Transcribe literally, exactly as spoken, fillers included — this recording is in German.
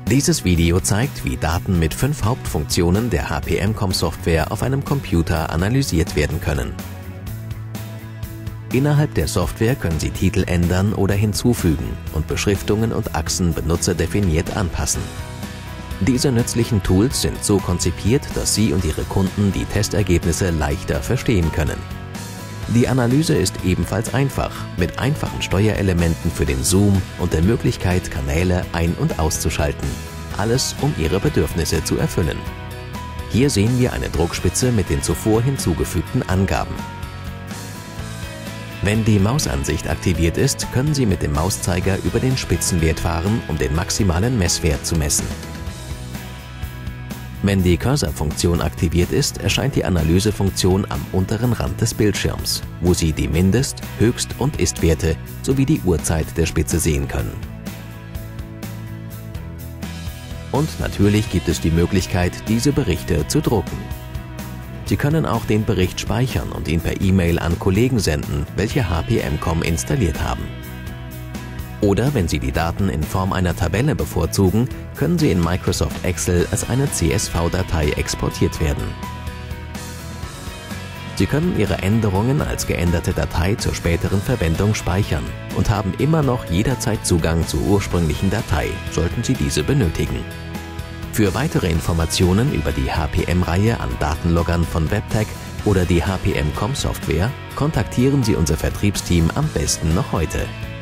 Dieses Video zeigt, wie Daten mit fünf Hauptfunktionen der H P M Com Software auf einem Computer analysiert werden können. Innerhalb der Software können Sie Titel ändern oder hinzufügen und Beschriftungen und Achsen benutzerdefiniert anpassen. Diese nützlichen Tools sind so konzipiert, dass Sie und Ihre Kunden die Testergebnisse leichter verstehen können. Die Analyse ist ebenfalls einfach, mit einfachen Steuerelementen für den Zoom und der Möglichkeit, Kanäle ein- und auszuschalten. Alles, um Ihre Bedürfnisse zu erfüllen. Hier sehen wir eine Druckspitze mit den zuvor hinzugefügten Angaben. Wenn die Mausansicht aktiviert ist, können Sie mit dem Mauszeiger über den Spitzenwert fahren, um den maximalen Messwert zu messen. Wenn die Cursor-Funktion aktiviert ist, erscheint die Analysefunktion am unteren Rand des Bildschirms, wo Sie die Mindest-, Höchst- und Ist-Werte sowie die Uhrzeit der Spitze sehen können. Und natürlich gibt es die Möglichkeit, diese Berichte zu drucken. Sie können auch den Bericht speichern und ihn per E-Mail an Kollegen senden, welche H P M Com installiert haben. Oder wenn Sie die Daten in Form einer Tabelle bevorzugen, können sie in Microsoft Excel als eine C S V-Datei exportiert werden. Sie können Ihre Änderungen als geänderte Datei zur späteren Verwendung speichern und haben immer noch jederzeit Zugang zur ursprünglichen Datei, sollten Sie diese benötigen. Für weitere Informationen über die H P M-Reihe an Datenloggern von Webtec oder die H P M Com Software kontaktieren Sie unser Vertriebsteam am besten noch heute.